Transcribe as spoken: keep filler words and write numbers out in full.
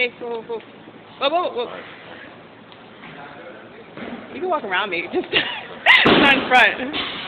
Hey, whoa, whoa, whoa, whoa, whoa. You can walk around me, just not in front.